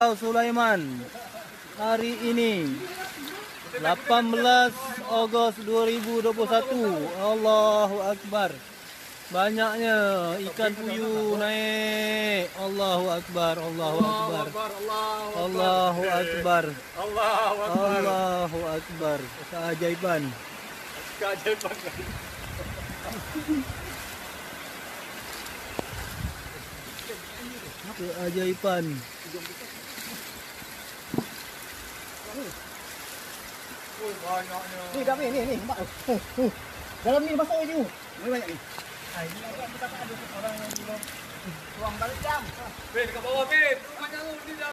Sulaiman hari ini 18 Ogos 2021. Allahu Akbar. Banyaknya ikan puyuh naik. Allahu Akbar, Allahu Akbar. Allahu Akbar. Allahu Akbar. Keajaiban. Keajaiban. Keajaiban. Ni dah ni. Dalam ni masuk je. Ni banyak ni. Ini agak kita tak ada orang yang belum tuang balik jam. Dekat bawah, Bin. Banyak tu.